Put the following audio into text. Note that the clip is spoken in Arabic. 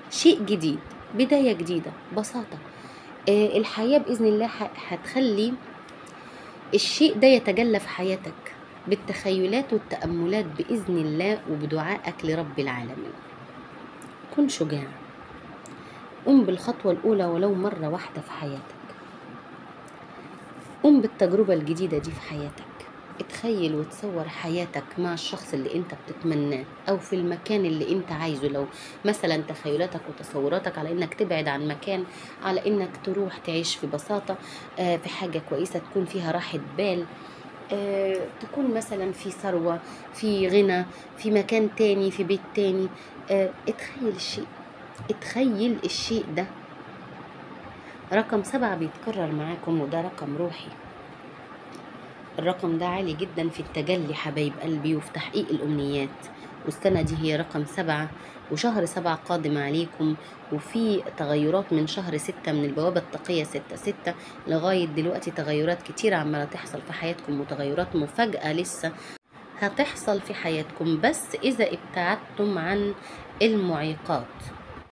شيء جديد، بداية جديدة، بساطة. الحياة بإذن الله هتخلي الشيء ده يتجلى في حياتك بالتخيلات والتأملات بإذن الله وبدعائك لرب العالمين. كن شجاع، قم بالخطوة الأولى ولو مرة واحدة في حياتك، قم بالتجربة الجديدة دي في حياتك. اتخيل وتصور حياتك مع الشخص اللي انت بتتمناه او في المكان اللي انت عايزه. لو مثلا تخيلاتك وتصوراتك على انك تبعد عن مكان، على انك تروح تعيش في بساطة، في حاجة كويسة تكون فيها راحة بال، تكون مثلا في ثروة، في غنى، في مكان تاني، في بيت تاني. اتخيل الشيء ده. رقم 7 بيتكرر معاكم وده رقم روحي. الرقم ده عالي جدا في التجلي حبايب قلبي وفي تحقيق الأمنيات. والسنة دي هي رقم 7 وشهر 7 قادم عليكم، وفي تغيرات من شهر 6 من البوابة التقية 6/6 لغاية دلوقتي. تغيرات كتير عمالة تحصل في حياتكم وتغيرات مفاجأة لسه هتحصل في حياتكم، بس إذا ابتعدتم عن المعيقات.